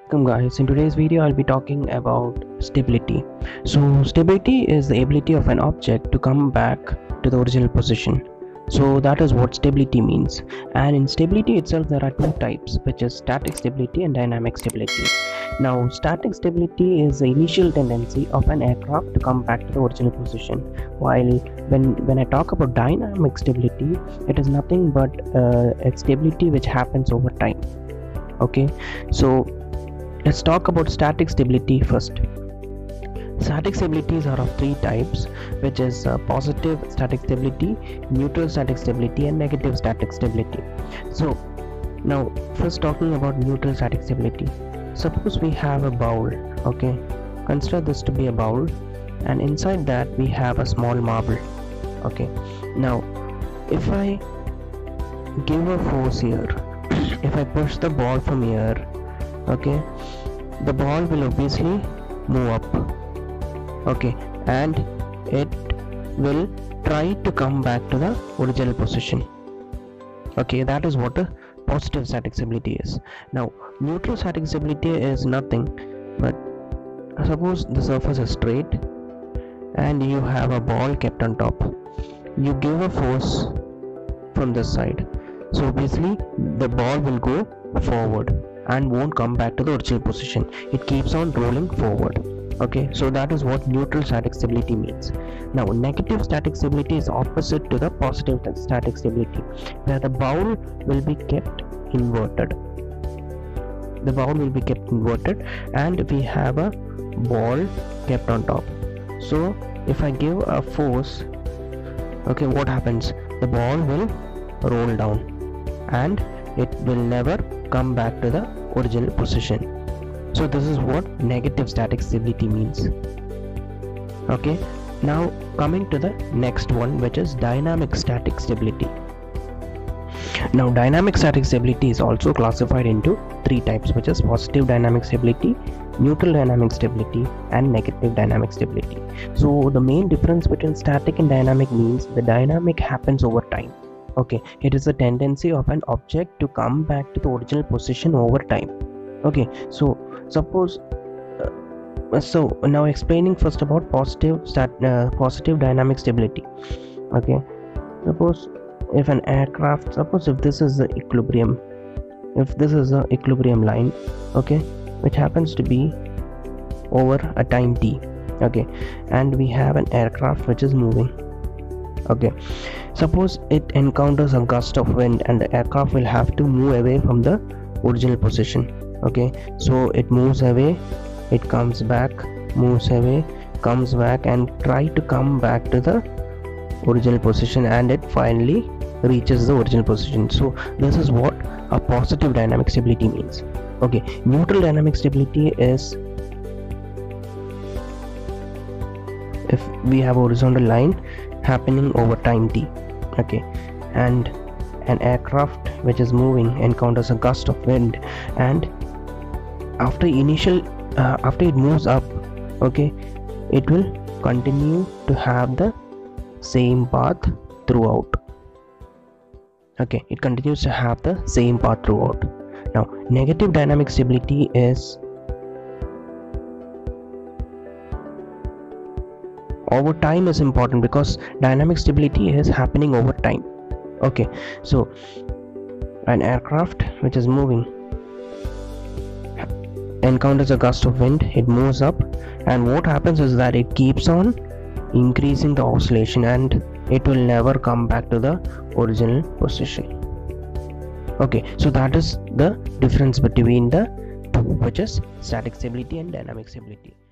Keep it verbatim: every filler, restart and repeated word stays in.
Welcome guys, in today's video I'll be talking about stability. So stability is the ability of an object to come back to the original position. So that is what stability means. And in stability itself there are two types, which is static stability and dynamic stability. Now static stability is the initial tendency of an aircraft to come back to the original position, while when when I talk about dynamic stability, it is nothing but uh, a stability which happens over time. Okay, so let's talk about static stability first. Static stabilities are of three types, which is uh, positive static stability, neutral static stability, and negative static stability. So now first talking about neutral static stability. Suppose we have a bowl. Okay, consider this to be a bowl, and inside that we have a small marble. Okay, now if I give a force here, if I push the ball from here, okay, the ball will obviously move up. Okay, and it will try to come back to the original position. Okay, that is what a positive static stability is. Now neutral static stability is nothing but, suppose the surface is straight and you have a ball kept on top. You give a force from this side, so obviously the ball will go forward and won't come back to the original position. It keeps on rolling forward. Okay, so that is what neutral static stability means. Now negative static stability is opposite to the positive static stability, where the bowl will be kept inverted. The bowl will be kept inverted and we have a ball kept on top. So if I give a force, okay, what happens? The ball will roll down and it will never come back to the original position. So this is what negative static stability means. Okay, now coming to the next one, which is dynamic static stability. Now dynamic static stability is also classified into three types, which is positive dynamic stability, neutral dynamic stability, and negative dynamic stability. So the main difference between static and dynamic means the dynamic happens over time. Okay, it is a tendency of an object to come back to the original position over time. Okay, so suppose uh, so now explaining first about positive stat uh, positive dynamic stability. Okay, suppose if an aircraft, suppose if this is the equilibrium, if this is the equilibrium line, okay, which happens to be over a time t, okay, and we have an aircraft which is moving. Okay, suppose it encounters a gust of wind and the aircraft will have to move away from the original position. Okay, so it moves away, it comes back, moves away, comes back, and try to come back to the original position, and it finally reaches the original position. So this is what a positive dynamic stability means. Okay, neutral dynamic stability is if we have a horizontal line happening over time t. Okay, and an aircraft which is moving encounters a gust of wind, and after initial uh, after it moves up, okay, it will continue to have the same path throughout. Okay, it continues to have the same path throughout. Now negative dynamic stability is over time is important because dynamic stability is happening over time. Okay, so an aircraft which is moving encounters a gust of wind, it moves up, and what happens is that it keeps on increasing the oscillation and it will never come back to the original position. Okay, so that is the difference between the two, which is static stability and dynamic stability.